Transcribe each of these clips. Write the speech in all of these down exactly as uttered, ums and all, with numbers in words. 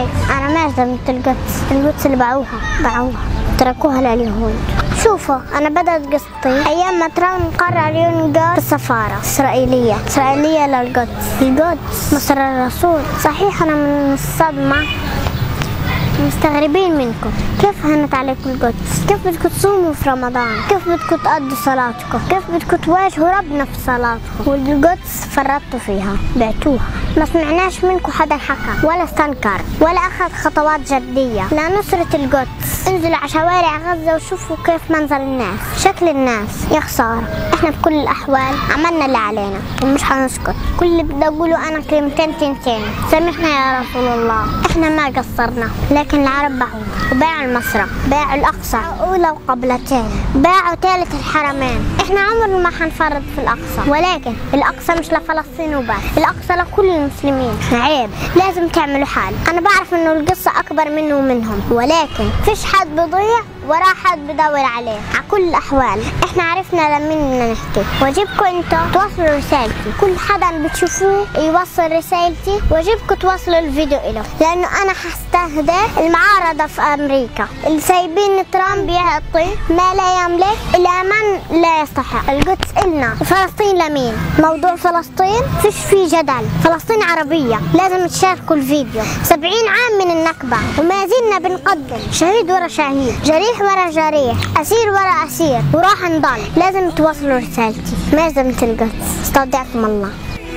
عليك. أنا ماجدة بنت القدس، القدس اللي باعوها باعوها تركوها لليهود. شوفوا أنا بدأت قصتي أيام ما ترامب قرر ينقل السفارة إسرائيلية إسرائيلية للقدس. القدس مصر الرسول. صحيح أنا من الصدمة مستغربين منكم، كيف هنت عليكم القدس؟ كيف بدكم تصوموا في رمضان؟ كيف بدكم تقضوا صلاتكم؟ كيف بدكم تواجهوا ربنا في صلاتكم؟ والقدس فرطتوا فيها، بعتوها. ما سمعناش منكم حدا حكى ولا استنكر ولا أخذ خطوات جدية لنصرة القدس. انزلوا على شوارع غزة وشوفوا كيف منظر الناس، شكل الناس. يا خسارة، احنا بكل الأحوال عملنا اللي علينا ومش هنسكت. كل اللي بدي أقوله أنا كلمتين تنتين، سامحنا يا رسول الله، احنا ما قصرنا. لكن العرب باعوا وباعوا المسرى، باعوا الأقصى أولى وقبلتين، باعوا ثالث الحرمين. احنا عمرنا ما حنفرط في الأقصى، ولكن الأقصى مش لفلسطين وبس، الأقصى لكل المسلمين. عيب، لازم تعملوا حال. أنا بعرف إنه القصة أكبر منه ومنهم، ولكن فيش حد بيضيع وراه حد بدور عليه. على كل الأحوال احنا عرفنا لمين بدنا نحكي. واجبكم انتوا توصلوا رسالتي، كل حدا بتشوفوه يوصل رسالتي، واجبكم توصلوا الفيديو إله، لأنه أنا حستهدف المعارضة في أمريكا اللي سايبين ترامب يعطي ما لا يملك إلى من لا يستحق. القدس إلنا، فلسطين لمين؟ موضوع فلسطين فيش فيه جدل، فلسطين عربية، لازم تشاركوا الفيديو. سبعين عام من النكبة وما زلنا بنقدم، شهيد ورا شهيد، جريح ورا جريح، أسير ورا أسير، وراح نضل. لازم توصلوا رسالتي. ماجدة بنت القدس، استودعكم الله.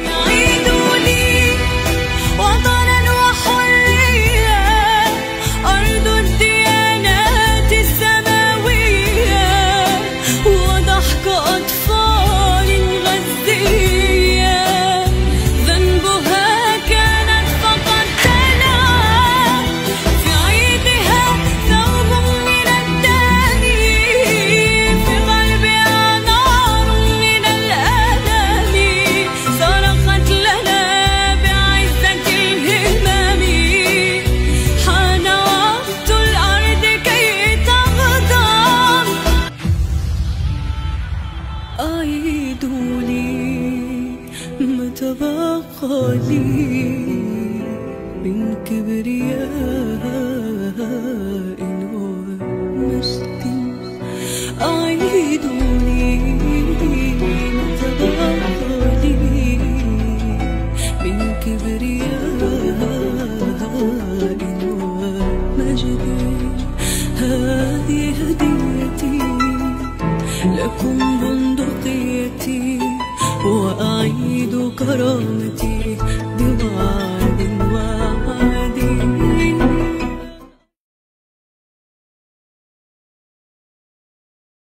أعيدوا لي ما تبقى لي من كبرياء ومجد. أعيدوا لي ما تبقى لي من كبرياء ومجد. هذه هديتي لكم بندقيتي، وأعيد كرامتي.